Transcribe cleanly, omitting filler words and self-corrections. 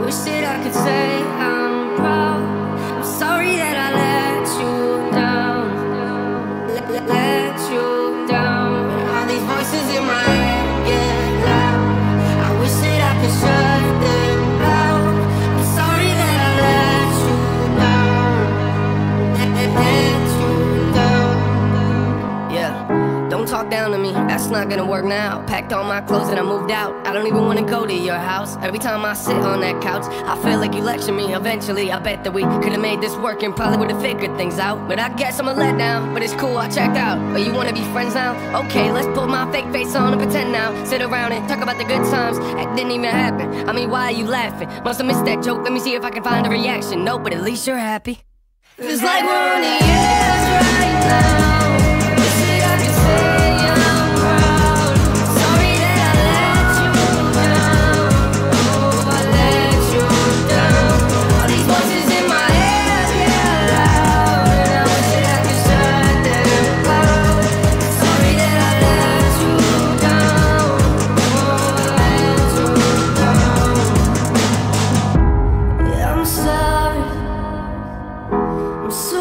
wish that I could say I'm proud. I'm sorry that I let you down, let you down. All these voices in my head get loud. I wish that I could shut them out. I'm sorry that I let you down, let you down. Yeah, don't talk down to me, that's not gonna work now. Packed all my clothes and I moved out. I don't even wanna go to your house. Every time I sit on that couch, I feel like you lecture me. Eventually, I bet that we could've made this work and probably would've figured things out. But I guess I'm a letdown, but it's cool, I checked out. But you wanna be friends now? Okay, let's put my fake face on and pretend now. Sit around and talk about the good times. That didn't even happen. I mean, why are you laughing? Must've missed that joke, let me see if I can find a reaction. Nope, but at least you're happy. Feels like we're on the edge right now. Wish that I could say I'm proud. Sorry that I let you down. Oh, I let you down. All these voices in my head get loud, and I wish that I could shut them out. Sorry that I let you down. Oh, I let you down. Yeah, I'm sorry. I'm sorry.